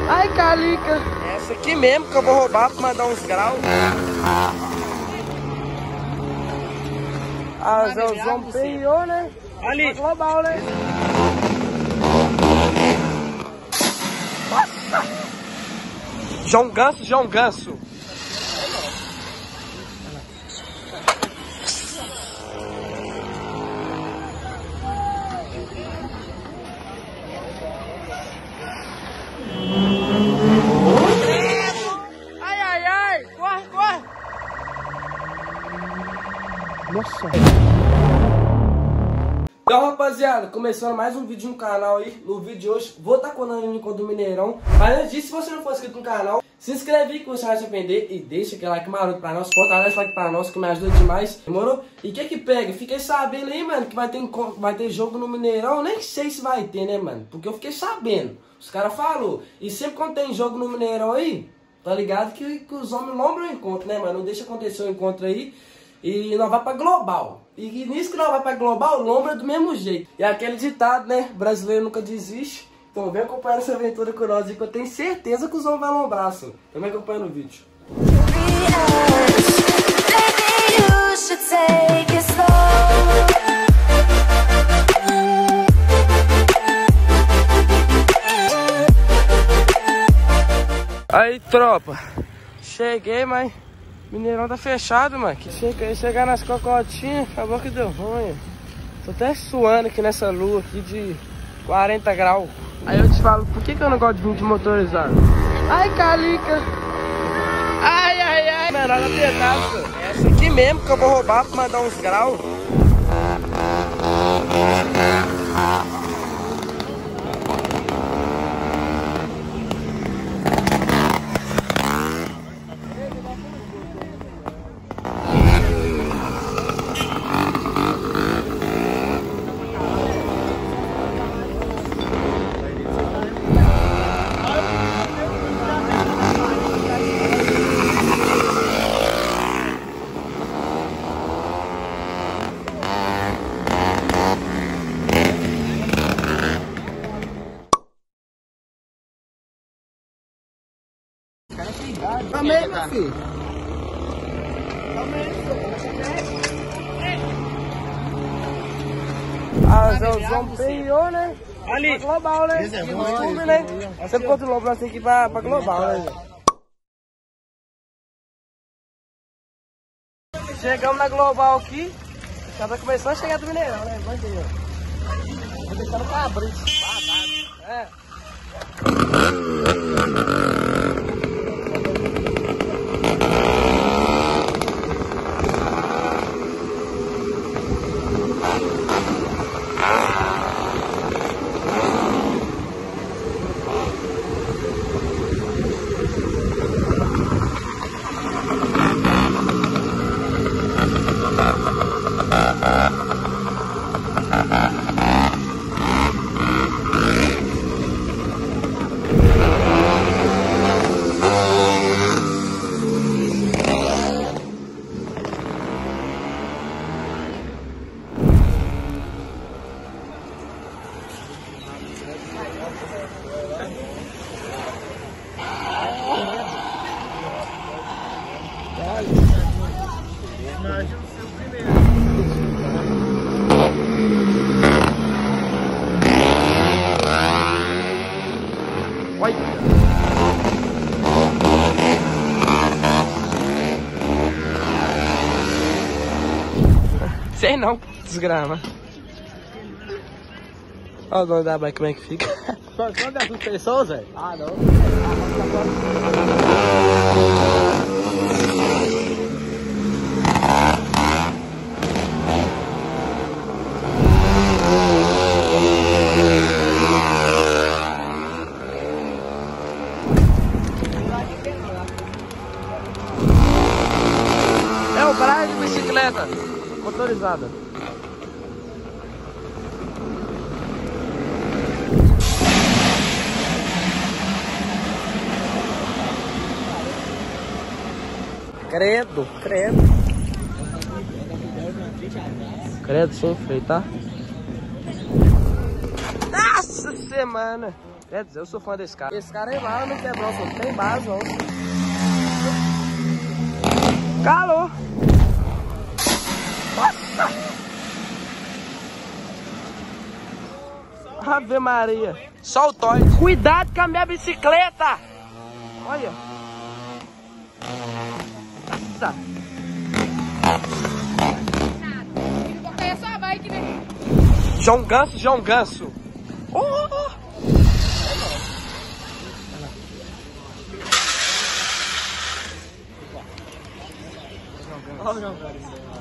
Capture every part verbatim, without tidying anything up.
Ai, Calica. Essa aqui mesmo que eu vou roubar pra mandar uns graus. Ah, Zé, o João peiou, né? Ali. Global, né? Nossa! João Ganso, João Ganso. Ai, ai, ai! Corre, corre! Nossa! Então, rapaziada, começando mais um vídeo no canal aí. No vídeo de hoje, vou estar colando no encontro do Mineirão. Mas antes disso, se você não for inscrito no canal, se inscreve aí que você vai se arrepender. E deixa aquele like maroto pra nós. Bota esse like pra nós que me ajuda demais. Demorou? E o que que pega? Fiquei sabendo aí, mano, que vai ter, vai ter jogo no Mineirão. Nem sei se vai ter, né, mano? Porque eu fiquei sabendo. Os caras falaram. E sempre quando tem jogo no Mineirão aí, tá ligado que, que os homens lombram o encontro, né, mano? Não deixa acontecer o encontro aí. E nós vai pra Global. E nisso que nós vai pra Global, lombra do mesmo jeito. E aquele ditado, né? Brasileiro nunca desiste. Então vem acompanhar essa aventura com nós, que eu tenho certeza que os homens vão lombrar, só. Então vem acompanhando o vídeo. Aí, tropa. Cheguei, mas Mineirão tá fechado, mano. Que cheguei, chegar nas cocotinhas, acabou que deu ruim. Tô até suando aqui nessa lua aqui de quarenta graus. Aí eu te falo, por que que eu não gosto de vir de motorizado? Ai, Calica. Ai, ai, ai. Mano, olha a pedaço. Essa aqui mesmo que eu vou roubar pra mandar uns graus. Também, meu filho. Ah, Zé, o João peiou, né? Ali. Pra Global, né? E no YouTube, né? Sempre quando o Lobo nós tem que ir pra, pra Global, né? Chegamos na Global aqui. Já tá começando a chegar do Mineirão, né? Vai ver. Vou deixar no cabrito. É. Sei não, desgrama. Olha o dono da bike como é que fica. Quanto é duas pessoas, velho? Ah, não. É o Brian de bicicleta motorizada. Credo, credo. Credo, sem freio, tá? Nossa semana. Quer dizer, eu sou fã desse cara. Esse cara é lá, não quebrou, só tem base, ó. Calor. Nossa! Ave Maria. Só o toy. Cuidado com a minha bicicleta. Olha. Nossa. É só a bike, né? João Ganso, João Ganso. Oh! Olha o João Ganso.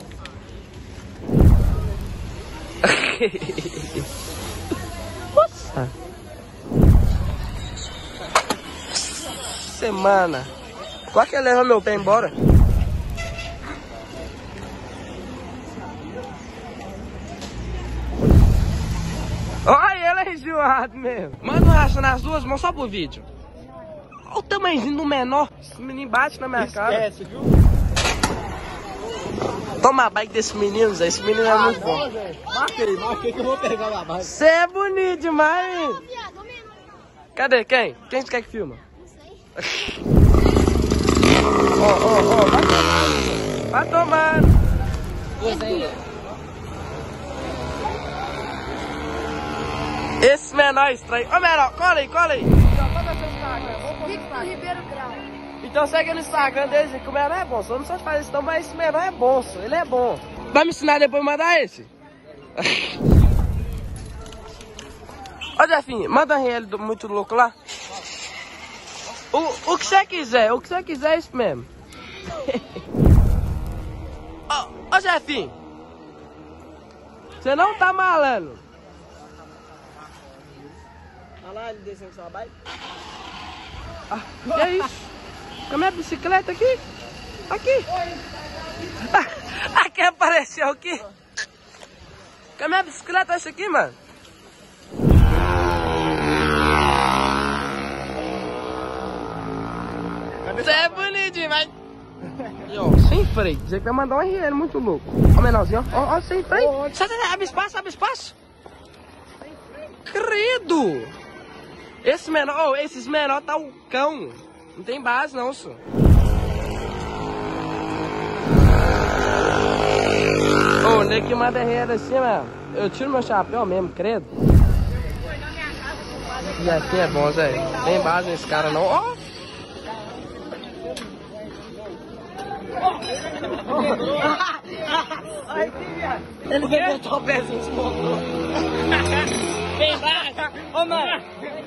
Nossa. Semana. Qual que leva meu pé embora? Olha, ele é enjoado mesmo. Manda um racha nas duas mãos só pro vídeo. Olha o tamanhozinho do menor. Esse menino bate na minha cara. Esquece, viu? Toma a bike desse menino, Zé. Esse menino é muito bom. Marquei, marquei que eu vou pegar na bike. Você é bonito demais. Cadê? Quem? Quem você quer que filma? Não sei. Ó, ó, ó. Vai tomando. Vai tomando. Esse menor é estranho. Ô, menor, cola aí, cola aí. Victor Ribeiro Grau. Então segue no Instagram dele, que o menor é bom. Só não sei fazer isso não, mas esse menor é bom, só. Ele é bom. Vai me ensinar depois de mandar esse? Ó, Jefinho, manda um R L do muito louco lá. O, o que você quiser, o que você quiser é isso mesmo. Ó, ó, Jefinho. Você não tá malando. Olha lá, ele descendo sua bike. Ah, que é isso? Com a minha bicicleta aqui? Aqui. Ah, aqui apareceu aqui. Com a minha bicicleta essa aqui, mano. Você é bonito demais. E ó, sem freio. Dizer que vai mandar um R L muito louco. Ó, menorzinho, ó, ó, sem freio. Sai, sai, abre espaço, abre espaço. Credo. Esse menor, oh, esses menor tá o cão. Não tem base não, senhor. Ô, o nego que manda R L assim, mano. Eu tiro meu chapéu mesmo, credo. E aqui é bom, Zé. Tem base nesse cara não. Ó. Ele veio botar o pezinho, desmontou. Vem lá. Ô, mano.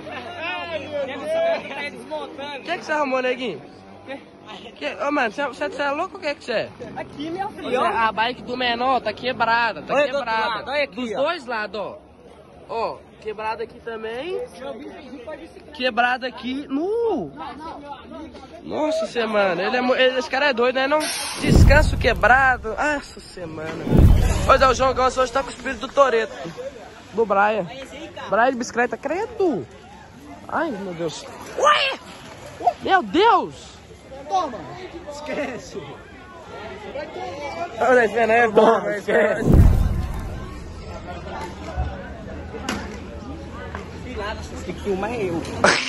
O que que você arrumou, neguinho? Que, ô, mano, você, você, você é louco ou o que que você é? Aqui, meu filho. Você, a bike do menor tá quebrada, tá Olha do quebrada. outro lado, olha aqui, Dos ó. dois lados, ó. Ó, quebrada aqui também. Quebrada aqui. No! Nossa semana, ele é, mu- ele, esse cara é doido, né? Não descanso quebrado. Nossa semana. Pois é, o João Ganso hoje tá com o espírito do Toreto. Do Brian. Brian de bicicleta, credo. Ai, meu Deus. Ué! Meu Deus! Toma. Esquece. Olha, esse menor é bom, Toma, velho. esquece. Tem que filmar eu.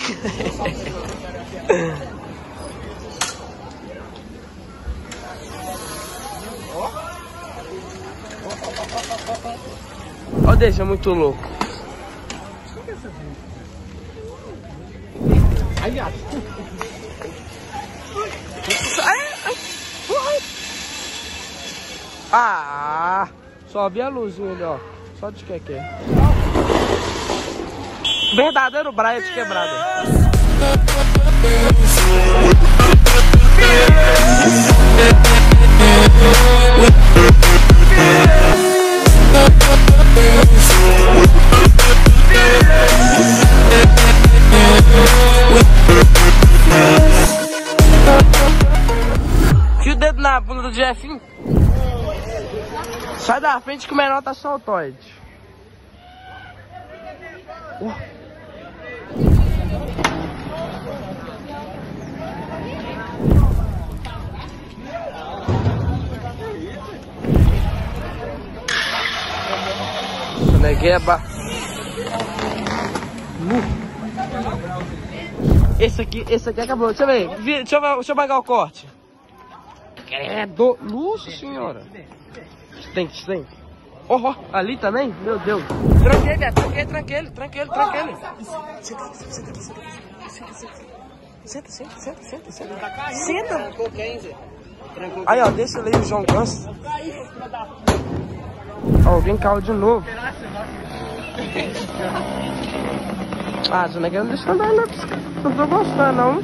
Ó, deixa muito louco. Aí, viado. Ah, só vi a luzinha ali, ó. Só de que que é. Verdadeiro Brian de quebrada. Fio o dedo na bunda do Jefinho. Sai da frente que o menor tá soltoide. Uh. Negueba. Uh. Esse aqui, esse aqui acabou. Deixa eu ver. Vi- Deixa eu, ver- deixa eu pagar o corte. Credo. Nossa senhora. Tem, tem. Oh, oh, ali também? Meu Deus. Tranquei, Beto. Tranquei, tranquei ele. Tranquei ele, tranquei ele. Senta aqui, senta aqui, senta aqui. Senta, senta, senta, senta, senta. Senta. Aí, ó, deixa ele aí, o João cansa. Ó, alguém caiu de novo. Ah, esse negócio não deixa andar, não. Não tô gostando, não.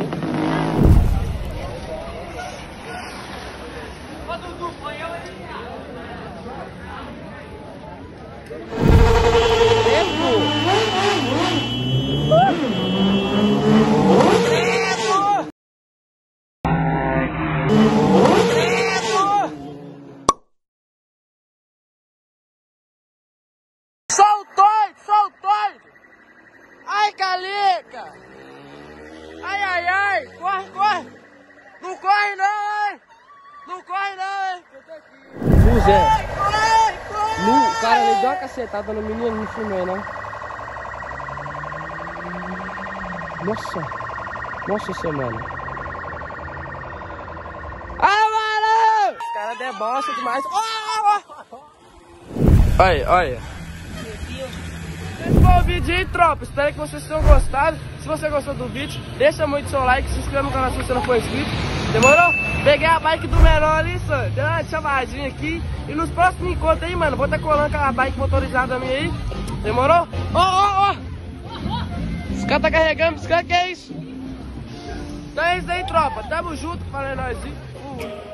Soltou, soltou! Ai, Calica! Ai, ai, ai! Corre, corre! Não corre não, hein! Não corre não, hein! No Zé! Corre, corre! No, cara, ele deu uma cacetada no menino, não filmei, não. Nossa! Nossa semana! Ah, mano! Os caras debocham demais. Oh, oh, oh. Olha, olha. Esse foi o vídeo aí, tropa. Espero que vocês tenham gostado. Se você gostou do vídeo, deixa muito seu like, se inscreva no canal se você não for inscrito. Demorou? Peguei a bike do menor ali, só. Deu uma chamadinha aqui. E nos próximos encontros aí, mano, vou estar colando aquela bike motorizada minha aí. Demorou? Ó, ó, ó! Os caras tá carregando, os caras que é isso? Então é isso aí, tropa. Tamo junto, falei nós aí.